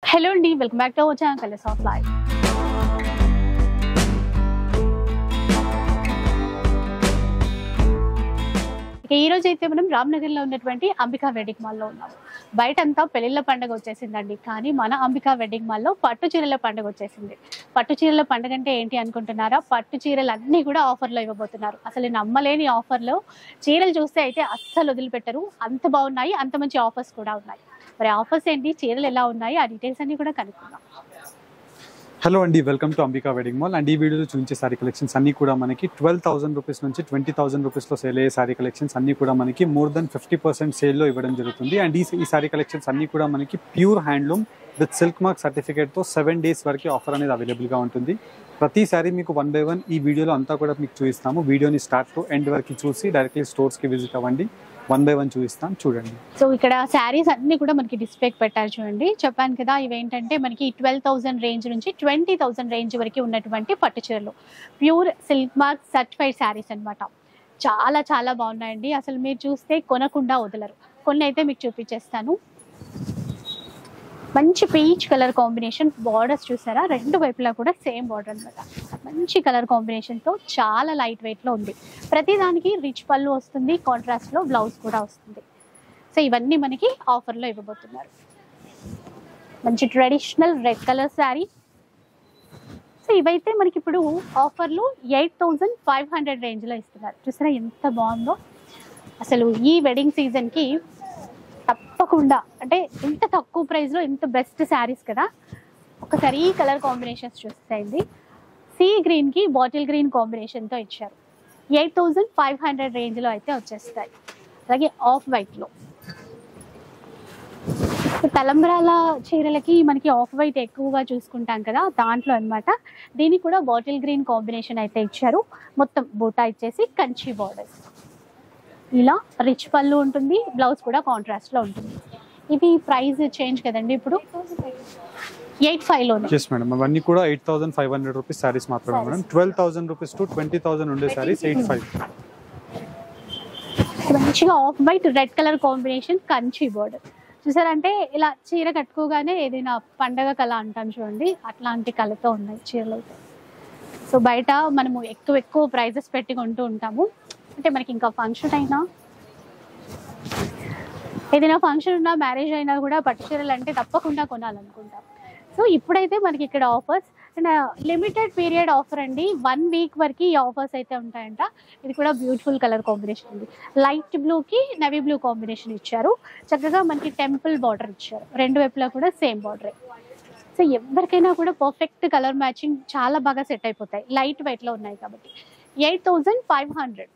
Hello and welcome back to our channel Colors of Life. ఈ రోజు అయితే మనం రామ్నగర్ లో ఉన్నటువంటి అంబికా వెడ్డింగ్ మాల్ లో ఉన్నాము. బయట అంతా పెళ్లిళ్ళ పండుగ వచ్చేసిందండి, కానీ మన అంబికా వెడ్డింగ్ మాల్ లో పట్టు చీరల పండుగ వచ్చేసింది. పట్టు చీరల పండుగ అంటే ఏంటి అనుకుంటున్నారా? పట్టు చీరలు అన్ని కూడా ఆఫర్ లో ఇవ్వబోతున్నారు. అసలు నమ్మలేని ఆఫర్ లో చీరలు చూస్తే అయితే అస్సలు వదిలిపెట్టరు, అంత బాగున్నాయి, అంత మంచి ఆఫర్స్ కూడా ఉన్నాయి. మరి ఆఫర్స్ ఏంటి, చీరలు ఎలా ఉన్నాయి, ఆ డీటెయిల్స్ అన్ని కూడా కనుక్కుందాం. హలో అండి, welcome to Ambika wedding mall. And ఈ వీడియోలో చూపించే సారీ కలెక్షన్స్ అన్ని కూడా మనకి 12,000 రూపీస్ నుంచి 20,000 రూపీస్లో సేల్ అయ్యే సారీ కలెక్షన్స్ అన్ని కూడా మనకి మోర్ దెన్ 50% సేల్లో ఇవ్వడం జరుగుతుంది. అండ్ ఈ సారీ కలెక్షన్స్ అన్ని కూడా మనకి pure handloom with silk mark సర్టిఫికేట్తో 7 days వరకు ఆఫర్ అనేది అవైలబుల్గా ఉంటుంది. ప్రతి సారీ మీకు 1 by 1 ఈ వీడియోలో అంతా కూడా మీకు చూపిస్తాము. వీడియోని స్టార్ట్ టు ఎండ్ వరకు చూసి డైరెక్ట్లీ స్టోర్స్కి విజిట్ అవ్వండి. 1 by 1 చూపిస్తాం, చూడండి. సో ఇక్కడ శారీస్ అన్ని కూడా మనకి డిస్ప్లేకి పెట్టారు చూడండి. చెప్పాను కదా, ఇవేంటంటే మనకి 12,000 రేంజ్ నుంచి 20,000 రేంజ్ వరకు ఉన్నటువంటి పట్టు చీరలు, pure silk mark certified sarees అన్నమాట. చాలా చాలా బాగున్నాయండి. అసలు మీరు చూస్తే కొనకుండా వదలరు. కొన్ని అయితే మీకు చూపించేస్తాను. మంచి పీచ్ కలర్ కాంబినేషన్, బార్డర్స్ చూసారా, రెండు వైపులా కూడా సేమ్ బార్డర్ అనమాట. మంచి కలర్ కాంబినేషన్ తో చాలా లైట్ వెయిట్ లో ఉంది. ప్రతి దానికి రిచ్ పళ్ళు వస్తుంది, కాంట్రాస్ట్ లో బ్లౌజ్ కూడా వస్తుంది. సో ఇవన్నీ మనకి ఆఫర్ లో ఇవ్వబోతున్నారు. మంచి traditional red colour saree. So ఇవైతే మనకి ఇప్పుడు ఆఫర్లు 8,500 రేంజ్ లో ఇస్తున్నారు. చూసారా ఎంత బాగుందో. అసలు ఈ వెడ్డింగ్ సీజన్ కి తప్పకుండా, అంటే ఇంత తక్కువ ప్రైస్ లో ఇంత బెస్ట్ శారీస్ కదా. ఒకసారి ఈ కలర్ కాంబినేషన్స్ చూస్తాయండి. సీ గ్రీన్ కి బాటిల్ గ్రీన్ కాంబినేషన్ తో ఇచ్చారు. 8,500 రేంజ్ లో అయితే వచ్చేస్తాయి. అలాగే ఆఫ్ వైట్ లో, తలంబ్రాల చీరలకి మనకి ఆఫ్ వైట్ ఎక్కువగా చూసుకుంటాం కదా, దాంట్లో అన్నమాట. దీనికి కూడా బాటిల్ గ్రీన్ కాంబినేషన్ అయితే ఇచ్చారు. మొత్తం బూటా ఇచ్చేసి కంచి బార్డర్స్, ఇలా రిచ్ పళ్ళు ఉంటుంది, బ్లౌజ్ కూడా కాంట్రాస్ట్ లో ఉంటుంది. ఇది ప్రైస్ చేంజ్ కదండి ఇప్పుడు 8,500 లోనే. ఎస్ మేడం, అవన్నీ కూడా 8,500 రూపీస్ సారీస్ మాత్రమే మేడం. 12,000 రూపీస్ టు 20,000 ఉండే సారీస్ 8,500. మంచిగా off white red colour combination Kanchi border చూసారంటే, ఇలా చీర కట్టుకోగానే ఏదైనా పండగ కళ అంటాను చూడండి, అట్లాంటి కళతో ఉన్నాయి చీరలు అయితే. సో బయట మనము ఎక్కువ ప్రైజెస్ పెట్టి కొంటూ ఉంటాము. అంటే మనకి ఇంకా ఫంక్షన్ అయినా, ఏదైనా ఫంక్షన్ ఉన్నా, మ్యారేజ్ అయినా కూడా పట్టు చీరలు అంటే తప్పకుండా కొనాలనుకుంటాం. సో ఇప్పుడైతే మనకి ఇక్కడ offers and limited period offer అండి. 1 week వరకు ఈ ఆఫర్స్ అయితే ఉంటాయంట. ఇది కూడా బ్యూటిఫుల్ కలర్ కాంబినేషన్ ఉంది. లైట్ బ్లూకి నవీ బ్లూ కాంబినేషన్ ఇచ్చారు. చక్కగా మనకి టెంపుల్ బార్డర్ ఇచ్చారు. రెండు వైపులా కూడా సేమ్ బార్డరే. సో ఎవరికైనా కూడా పర్ఫెక్ట్ కలర్ మ్యాచింగ్ చాలా బాగా సెట్ అయిపోతాయి, లైట్ వెయిట్ లో ఉన్నాయి కాబట్టి. 8,500.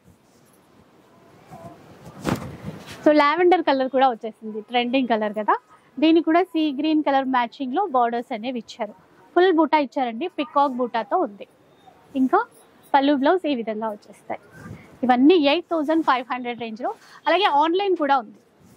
సో లావెండర్ కలర్ కూడా వచ్చేసింది, ట్రెండింగ్ కలర్ కదా. దీనికి కూడా సీ గ్రీన్ కలర్ మ్యాచింగ్ లో బార్డర్స్ అనేవి ఇచ్చారు. ఫుల్ బూటా ఇచ్చారండి, పికాక్ బూటాతో ఉంది. ఇంకా పళ్ళు బ్లౌజ్ ఈ విధంగా వచ్చేస్తాయి. ఇవన్నీ 8,500 రేంజ్ లో. అలాగే ఆన్లైన్ కూడా ఉంది.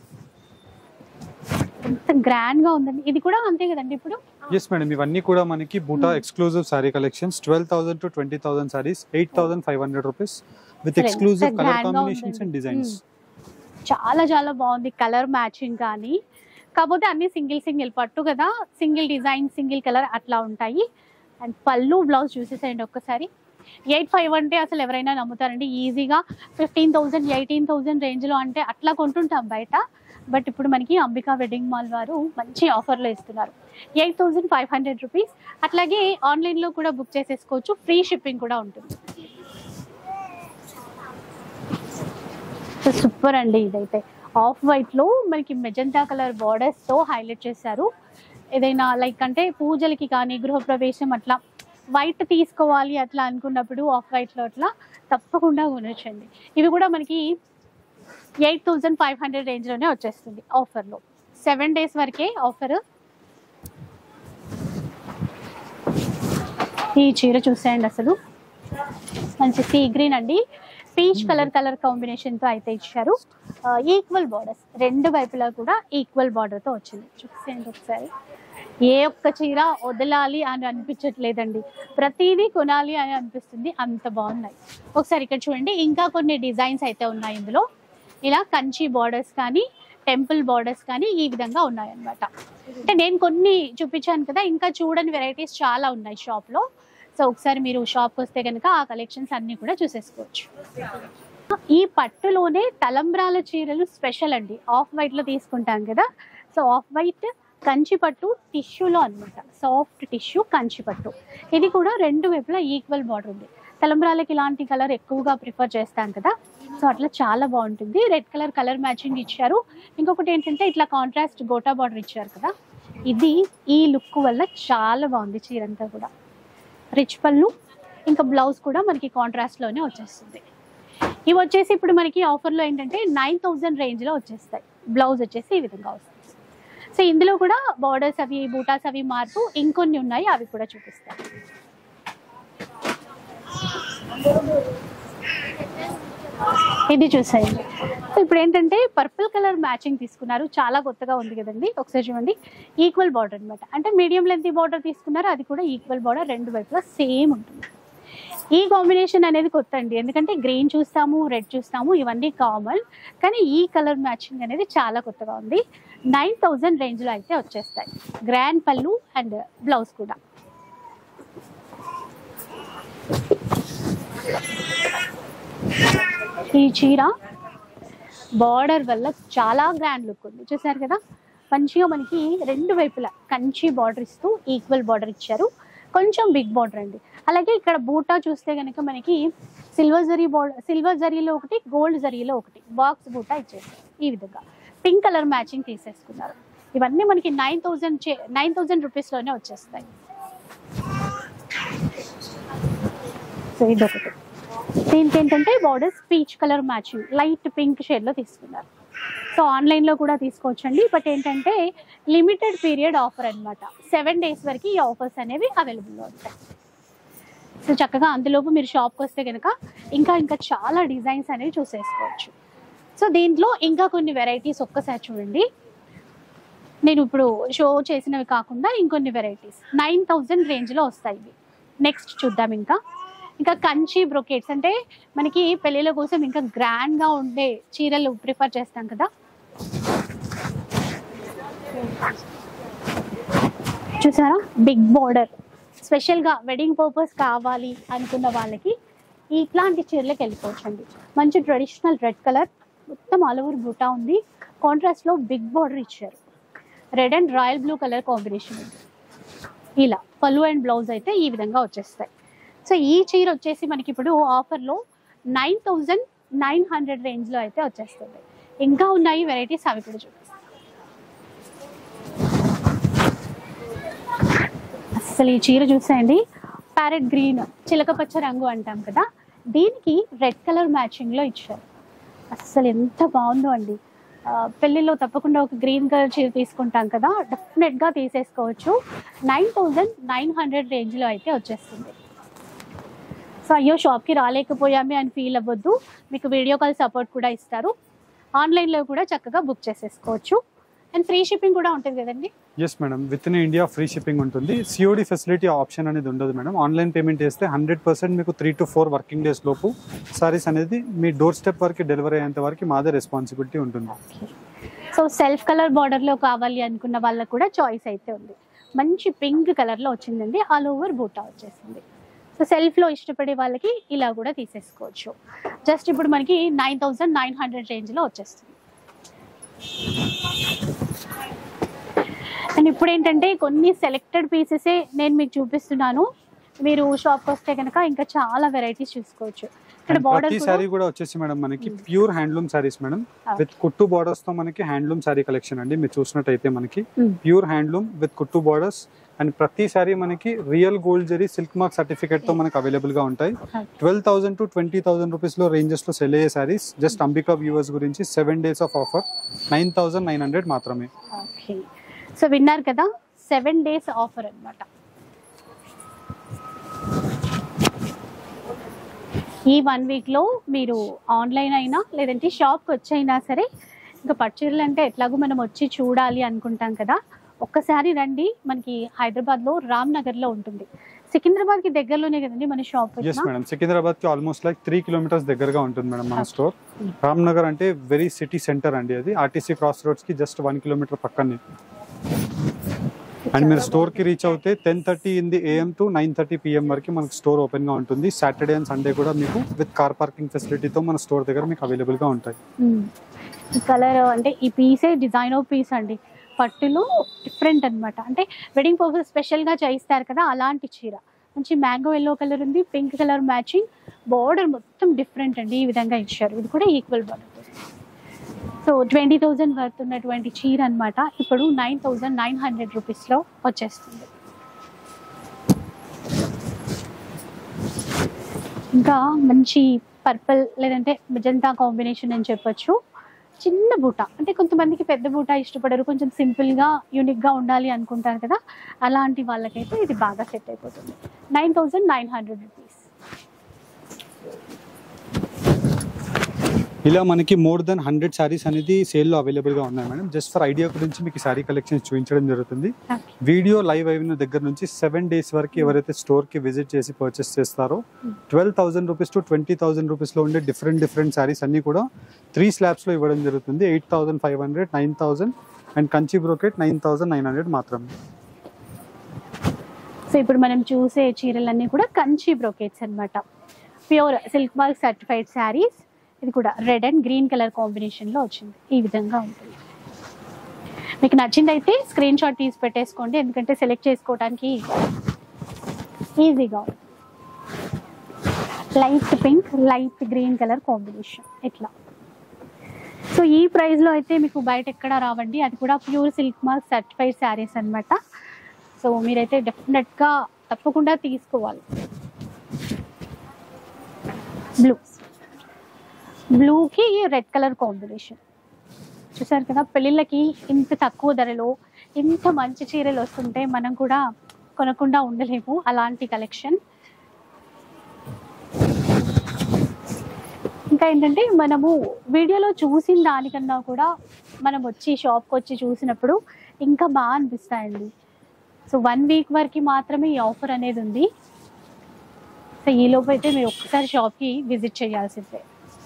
ఎంత గ్రాండ్ గా ఉందండి. ఇది కూడా అంతే కదండి ఇప్పుడు. ఎస్ మేడం, ఇవన్నీ కూడా మనకి బూటా exclusive saree collections. 12,000 to 20,000 sarees 8,500 rupees with exclusive colour combinations and designs. చాలా చాలా బాగుంది కలర్ మ్యాచింగ్ కానీ. కాకపోతే అన్ని సింగిల్ పట్టు కదా, సింగిల్ డిజైన్ సింగిల్ కలర్ అట్లా ఉంటాయి. అండ్ పళ్ళు బ్లౌజ్ చూసేసేయండి ఒక్కసారి. 8,500 అంటే అసలు ఎవరైనా నమ్ముతారండి? ఈజీగా 15,000 18,000 రేంజ్లో అంటే అట్లా కొంటుంటాం బయట. బట్ ఇప్పుడు మనకి అంబికా వెడ్డింగ్ మాల్ వారు మంచి ఆఫర్లో ఇస్తున్నారు. 8,500 రూపీస్. అట్లాగే ఆన్లైన్లో కూడా బుక్ చేసేసుకోవచ్చు, ఫ్రీ షిప్పింగ్ కూడా ఉంటుంది. సూపర్ అండి. ఇదైతే ఆఫ్ వైట్ లో మనకి మెజంతా కలర్ బార్డర్స్ తో హైలైట్ చేశారు. ఏదైనా లైక్ అంటే పూజలకి కానీ, గృహప్రవేశం అట్లా వైట్ తీసుకోవాలి అట్లా అనుకున్నప్పుడు ఆఫ్ వైట్ లో అట్లా తప్పకుండా కొనొచ్చండి. ఇవి కూడా మనకి 8,500 రేంజ్ లోనే వచ్చేస్తుంది ఆఫర్ లో. 7 days వరకే ఆఫర్. ఈ చీర చూసేయండి, అసలు మంచి సీ గ్రీన్ అండి, పీచ్ కలర్ కాంబినేషన్ తో అయితే ఇచ్చారు. ఈక్వల్ బార్డర్స్, రెండు వైపులా కూడా ఈక్వల్ బార్డర్ తో వచ్చింది. చూసేయండి ఒకసారి. ఏ ఒక్క చీర వదలాలి అని అనిపించట్లేదండి, ప్రతిదీ కొనాలి అని అనిపిస్తుంది, అంత బాగున్నాయి. ఒకసారి ఇక్కడ చూడండి, ఇంకా కొన్ని డిజైన్స్ అయితే ఉన్నాయి ఇందులో. ఇలా కంచి బార్డర్స్ కానీ, టెంపుల్ బార్డర్స్ కానీ ఈ విధంగా ఉన్నాయన్నమాట. అంటే నేను కొన్ని చూపించాను కదా, ఇంకా చూడని వెరైటీస్ చాలా ఉన్నాయి షాప్లో. సో ఒకసారి మీరు షాప్కి వస్తే కనుక ఆ కలెక్షన్స్ అన్నీ కూడా చూసేసుకోవచ్చు. ఈ పట్టులోనే తలంబ్రాల చీరలు స్పెషల్ అండి. ఆఫ్ వైట్లో తీసుకుంటాం కదా, సో ఆఫ్ వైట్ కంచి పట్టు టిష్యూలో అనమాట, సాఫ్ట్ టిష్యూ కంచి పట్టు. ఇది కూడా రెండు వైపులా ఈక్వల్ బార్డర్ ఉంది. తలంబ్రాలకి ఇలాంటి కలర్ ఎక్కువగా ప్రిఫర్ చేస్తాం కదా, సో అట్లా చాలా బాగుంటుంది. రెడ్ కలర్ మ్యాచింగ్ ఇచ్చారు. ఇంకొకటి ఏంటంటే ఇట్లా కాంట్రాస్ట్ గోటా బార్డర్ ఇచ్చారు కదా, ఇది ఈ లుక్ వల్ల చాలా బాగుంది చీర అంతా కూడా. రిచ్ పళ్ళు, ఇంకా బ్లౌజ్ కూడా మనకి కాంట్రాస్ట్లోనే వచ్చేస్తుంది. ఇవి వచ్చేసి ఇప్పుడు మనకి ఆఫర్లో ఏంటంటే 9000 రేంజ్లో వచ్చేస్తాయి. బ్లౌజ్ వచ్చేసి ఈ విధంగా వస్తుంది. సో ఇందులో కూడా బార్డర్స్ అవి బూటాస్ అవి మారుతూ ఇంకొన్ని ఉన్నాయి, అవి కూడా చూపిస్తాయి. ఇది చూసేయండి. సో ఇప్పుడు ఏంటంటే పర్పుల్ కలర్ మ్యాచింగ్ తీసుకున్నారు, చాలా కొత్తగా ఉంది కదండి. ఒకసారి చూడండి, ఈక్వల్ బార్డర్ అనమాట. అంటే మీడియం లెంత్ బార్డర్ తీసుకున్నారు, అది కూడా ఈక్వల్ బార్డర్, రెండు వైపులా సేమ్ ఉంటుంది. ఈ కాంబినేషన్ అనేది కొత్త అండి, ఎందుకంటే గ్రీన్ చూస్తాము, రెడ్ చూస్తాము, ఇవన్నీ కామన్. కానీ ఈ కలర్ మ్యాచింగ్ అనేది చాలా కొత్తగా ఉంది. 9000 రేంజ్లో అయితే వచ్చేస్తాయి. గ్రాండ్ పళ్ళు అండ్ బ్లౌజ్ కూడా. ఈ చీర బార్డర్ వల్ల చాలా గ్రాండ్ లుక్ ఉంది, చూసారు కదా. మంచిగా మనకి రెండు వైపులా కంచి బార్డర్ ఇస్తూ ఈక్వల్ బార్డర్ ఇచ్చారు, కొంచెం బిగ్ బార్డర్ అండి. అలాగే ఇక్కడ బూటా చూస్తే కనుక మనకి సిల్వర్ జరీలో ఒకటి, గోల్డ్ జరీలో ఒకటి బాక్స్ బూటా ఇచ్చేసారు. ఈ విధంగా పింక్ కలర్ మ్యాచింగ్ తీసేసుకున్నారు. ఇవన్నీ మనకి 9000 రూపీస్లోనే వచ్చేస్తాయి. సో ఇదొకటి. దీనికి ఏంటంటే borders peach colour matching light pink షేడ్లో తీసుకున్నారు. సో ఆన్లైన్లో కూడా తీసుకోవచ్చండి, బట్ ఏంటంటే లిమిటెడ్ పీరియడ్ ఆఫర్ అనమాట. 7 days వరకు ఈ ఆఫర్స్ అనేవి అవైలబుల్లో ఉంటాయి. సో చక్కగా అందులోపు మీరు షాప్కి వస్తే కనుక ఇంకా చాలా డిజైన్స్ అనేవి చూసేసుకోవచ్చు. సో దీంట్లో ఇంకా కొన్ని వెరైటీస్ ఒక్కసారి చూడండి. నేను ఇప్పుడు షో చేసినవి కాకుండా ఇంకొన్ని వెరైటీస్ 9000 రేంజ్లో వస్తాయి. నెక్స్ట్ చూద్దాం. ఇంకా కంచి బ్రొకేట్స్, అంటే మనకి పెళ్ళిళ్ళ కోసం ఇంకా గ్రాండ్గా ఉండే చీరలు ప్రిఫర్ చేస్తాం కదా. చూసారా, బిగ్ బార్డర్, స్పెషల్గా వెడ్డింగ్ పర్పస్ కావాలి అనుకున్న వాళ్ళకి ఇట్లాంటి చీరలకు వెళ్ళిపోవచ్చండి. మంచి ట్రెడిషనల్ రెడ్ కలర్, మొత్తం ఆల్ ఓవర్ బూటా ఉంది. కాంట్రాస్ట్లో బిగ్ బార్డర్ ఇచ్చారు. Red and royal blue colour combination ఉంది. ఇలా పళ్ళు అండ్ బ్లౌజ్ అయితే ఈ విధంగా వచ్చేస్తాయి. సో ఈ చీర వచ్చేసి మనకి ఇప్పుడు ఆఫర్లో 9900 రేంజ్లో అయితే వచ్చేస్తుంది. ఇంకా ఉన్నాయి వెరైటీస్, అవి కూడా చూపిస్తాం. అసలు ఈ చీర చూసేయండి, ప్యారెట్ గ్రీన్, చిలకపచ్చ రంగు అంటాం కదా, దీనికి రెడ్ కలర్ మ్యాచింగ్లో ఇచ్చారు. అసలు ఎంత బాగుందో అండి. పెళ్ళిలో తప్పకుండా ఒక గ్రీన్ కలర్ చీర తీసుకుంటాం కదా, డెఫినెట్గా తీసేసుకోవచ్చు. 9900 రేంజ్లో అయితే వచ్చేస్తుంది. సో అయ్యో షాప్కి రాలేకపోయామే అని ఫీల్ అవ్వద్దు, మీకు వీడియో కాల్ సపోర్ట్ కూడా ఇస్తారు. ఆన్లైన్లో కూడా చక్కగా బుక్ చేసేసుకోవచ్చు. అండ్ ఫ్రీ షిప్పింగ్ కూడా ఉంటుంది కదండి. Yes madam, with in India free shipping ఉంటుంది. సిఓడి ఫెసిలిటీ ఆప్షన్ అనేది ఉండదు మేడం. ఆన్లైన్ పేమెంట్ చేస్తే 100% మీకు 3 to 4 వర్కింగ్ డేస్ లోపు సారీస్ అనేది మీ డోర్ స్టెప్ వరకు డెలివరీ అయ్యేంత వరకు మాదే రెస్పాన్సిబిలిటీ ఉంటుంది. సో సెల్ఫ్ కలర్ బార్డర్లో కావాలి అనుకున్న వాళ్ళకు కూడా చాయిస్ అయితే ఉంది. మంచి పింక్ కలర్లో వచ్చిందండి, ఆల్ ఓవర్ బూటా వచ్చేసింది. సో సెల్ఫ్లో ఇష్టపడే వాళ్ళకి ఇలా కూడా తీసేసుకోవచ్చు. జస్ట్ ఇప్పుడు మనకి 9900 రేంజ్లో వచ్చేస్తుంది. అండ్ ఇప్పుడు ఏంటంటే కొన్ని సెలెక్టెడ్ పీసెసే నేను మీకు చూపిస్తున్నాను. మీరు షాప్కి వస్తే కనుక ఇంకా చాలా వెరైటీస్ చూసుకోవచ్చు. ఇక్కడ ప్రతి సారీ కూడా వచ్చేసి మేడం మనకి pure handloom sarees madam, with కుట్టు బార్డర్స్ తో మనకి హ్యాండ్లూమ్ సారీ కలెక్షన్ అండి. మీరు చూసినట్టయితే మనకి ప్యూర్ హ్యాండ్లూమ్ విత్ కుట్టు బార్డర్స్ అండ్ ప్రతి సారీ మనకి real gold zari silk mark certificate తో మనకి అవైలబుల్ గా ఉంటాయి. 12,000 to 20,000 రూపీస్ లో రేంజెస్ లో సెల్ అయ్యే సారీస్. జస్ట్ అంబికా వ్యూవర్స్ గురించి 7 days ఆఫ్ ఆఫర్ 9900 మాత్రమే. సో విన్నారు కదా, 7 days ఆఫర్ అన్నమాట. ఈ 1 weekలో మీరు ఆన్లైన్ అయినా లేదంటే షాప్కి వచ్చైనా సరే, ఇంకా పట్టు చీరలు అంటే ఎట్లాగో మనం వచ్చి చూడాలి అనుకుంటాం కదా, ఒక్కసారి రండి, మనకి హైదరాబాద్లో రామ్నగర్లో ఉంటుంది. సికింద్రాబాద్కి దగ్గరలోనే కదండి మన షాప్? ఎస్ మేడం, సికింద్రాబాద్కి ఆల్మోస్ట్ లైక్ 3 కిలోమీటర్స్ దగ్గరగా ఉంటుంది మేడం మన స్టోర్. రామ్నగర్ అంటే వెరీ సిటీ సెంటర్ అండి, అది ఆర్టీసీ క్రాస్ రోడ్స్కి జస్ట్ 1 కిలోమీటర్ పక్కనే. అండ్ మీరు స్టోర్కి రీచ్ అవుతే 10:30 in the AM to 9:30 PM వరకు మనకి స్టోర్ ఓపెన్గా ఉంటుంది. సాటర్డే అండ్ సండే కూడా మీకు విత్ కార్ పార్కింగ్ ఫెసిలిటీతో మన స్టోర్ దగ్గర మీకు అవైలబుల్గా ఉంటాయి. ఈ కలర్ అంటే ఈ పీసే డిజైన్ ఆఫ్ పీస్ అండి, పట్టులో డిఫరెంట్ అనమాట. అంటే వెడ్డింగ్ పర్పస్ స్పెషల్గా చేయిస్తారు కదా అలాంటి చీర. మంచి మ్యాంగో ఎల్లో కలర్ ఉంది, పింక్ కలర్ మ్యాచింగ్, బార్డర్ మొత్తం డిఫరెంట్ అండి, ఈ విధంగా ఇచ్చారు. ఇది కూడా ఈక్వల్ బార్డర్. సో 20,000 వర్త్ ఉన్నటువంటి చీర అనమాట ఇప్పుడు 9,900 రూపీస్లో వచ్చేస్తుంది. ఇంకా మంచి పర్పుల్ లేదంటే మెజంతా కాంబినేషన్ అని చెప్పొచ్చు. చిన్న బూట, అంటే కొంతమందికి పెద్ద బూట ఇష్టపడరు, కొంచెం సింపుల్గా యూనిక్గా ఉండాలి అనుకుంటారు కదా, అలాంటి వాళ్ళకైతే ఇది బాగా సెట్ అయిపోతుంది. 9,900 రూపీస్. ఇలా మనకి మోర్ దెన్ 100 శారీస్ అనేది సేల్లో అవైలబుల్గా ఉన్నాయి మేడం. జస్ట్ ఫర్ ఐడియా గురించి మీకు శారీ కలెక్షన్స్ చూపించడం జరుగుతుంది. వీడియో లైవ్ అయిన దగ్గర నుంచి 7 days వరకు ఎవరైతే స్టోర్కి విజిట్ చేసి పర్చేస్ చేస్తారో 12,000 రూపీస్ టు 20,000 రూపీస్లో ఉండే డిఫరెంట్ శారీస్ అన్నీ కూడా 3 స్లాబ్స్లో ఇవ్వడం జరుగుతుంది. 8,500, 9,000 అండ్ కంచి బ్రోకెట్ 9,900 మాత్రమే. సో ఇప్పుడు మనం చూసే చీరలన్నీ కూడా కంచి బ్రోకెట్స్ అన్నమాట. Pure silk mark certified sarees. ఇది కూడా రెడ్ అండ్ గ్రీన్ కలర్ కాంబినేషన్లో వచ్చింది, ఈ విధంగా ఉంటుంది. మీకు నచ్చిందైతే స్క్రీన్ షాట్ తీసి పెట్టేసుకోండి, ఎందుకంటే సెలెక్ట్ చేసుకోవడానికి ఈజీగా ఉంటుంది. Light pink, light green colour combination ఇట్లా. సో ఈ ప్రైస్లో అయితే మీకు బయట ఎక్కడా రావండి, అది కూడా pure silk mark certified sarees అనమాట. సో మీరైతే డెఫినెట్గా తప్పకుండా తీసుకోవాలి. బ్లూకి రెడ్ కలర్ కాంబినేషన్ చూసారు కదా. పెళ్ళిళ్ళకి ఇంత తక్కువ ధరలో ఇంత మంచి చీరలు వస్తుంటే మనం కూడా కొనకుండా ఉండలేము, అలాంటి కలెక్షన్. ఇంకా ఏంటంటే మనము వీడియోలో చూసిన దానికన్నా కూడా మనం వచ్చి షాప్కి వచ్చి చూసినప్పుడు ఇంకా బాగా అనిపిస్తాయండి. సో 1 week వరకు మాత్రమే ఈ ఆఫర్ అనేది ఉంది. సో ఈలోపు అయితే మీరు ఒక్కసారి షాప్కి విజిట్ చేయాల్సిందే.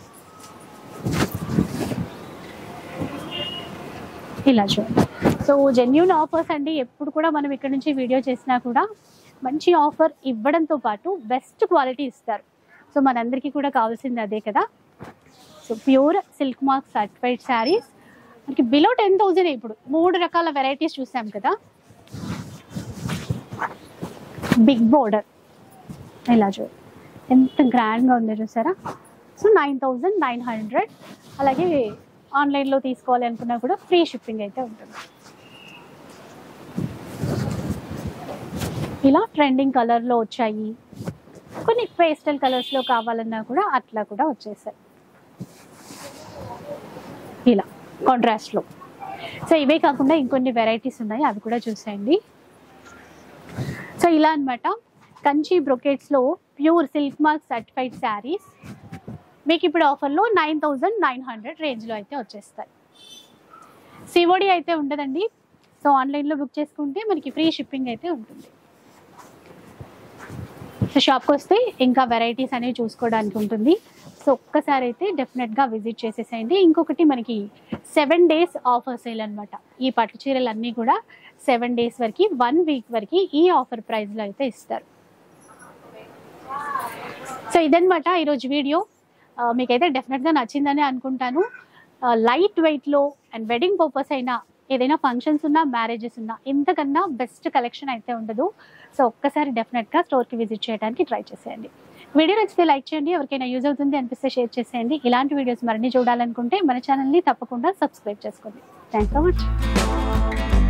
ఇలా చూడండి. సో జెన్యూన్ ఆఫర్స్ అండి, ఎప్పుడు కూడా మనం ఇక్కడ నుంచి వీడియో చేసినా కూడా మంచి ఆఫర్ ఇవ్వడంతో పాటు బెస్ట్ క్వాలిటీ ఇస్తారు. సో మనందరికీ కూడా కావాల్సింది అదే కదా. So pure silk mark certified sarees మనకి బిలో 10,000. ఇప్పుడు 3 రకాల వెరైటీస్ చూసాం కదా. బిగ్ బోర్డర్ ఇలా చూడండి, ఎంత గ్రాండ్గా ఉంది చూసారా. సో 9,900. అలాగే ఆన్లైన్లో తీసుకోవాలి అనుకున్నా కూడా ఫ్రీ షిప్పింగ్ అయితే ఉంటుంది. ఇలా ట్రెండింగ్ కలర్లో వచ్చాయి, కొన్ని పేస్టల్ కలర్స్లో కావాలన్నా కూడా అట్లా కూడా వచ్చేసాయి ఇలా కాంట్రాస్ట్లో. సో ఇవే కాకుండా ఇంకొన్ని వెరైటీస్ ఉన్నాయి, అవి కూడా చూసేయండి. సో ఇలా అన్నమాట కంచి బ్రొకెట్స్లో pure silk mark certified sarees మీకు ఇప్పుడు ఆఫర్లో 9,900 రేంజ్లో అయితే వచ్చేస్తాయి. సిఓడి అయితే ఉండదండి. సో ఆన్లైన్లో బుక్ చేసుకుంటే మనకి ఫ్రీ షిప్పింగ్ అయితే ఉంటుంది. సో షాప్కి వస్తే ఇంకా వెరైటీస్ అనేవి చూసుకోవడానికి ఉంటుంది. సో ఒక్కసారి అయితే డెఫినెట్గా విజిట్ చేసేసేయండి. ఇంకొకటి మనకి 7 days ఆఫర్ సేల్ అనమాట. ఈ పట్టు చీరలు అన్నీ కూడా 7 days వరకు, 1 week వరకు ఈ ఆఫర్ ప్రైస్లో అయితే ఇస్తారు. సో ఇదనమాట ఈరోజు వీడియో. మీకైతే డెఫినెట్గా నచ్చిందని అనుకుంటాను. లైట్ వెయిట్లో అండ్ వెడ్డింగ్ పర్పస్ అయినా ఏదైనా ఫంక్షన్స్ ఉన్నా మ్యారేజెస్ ఉన్నా ఇంతకన్నా బెస్ట్ కలెక్షన్ అయితే ఉండదు. సో ఒక్కసారి డెఫినెట్గా స్టోర్కి విజిట్ చేయడానికి ట్రై చేసేయండి. వీడియో నచ్చితే లైక్ చేయండి, ఎవరికైనా యూజ్ అవుతుంది అనిపిస్తే షేర్ చేసేయండి. ఇలాంటి వీడియోస్ మరిన్ని చూడాలనుకుంటే మన ఛానల్ని తప్పకుండా సబ్స్క్రైబ్ చేసుకోండి. Thanks so much.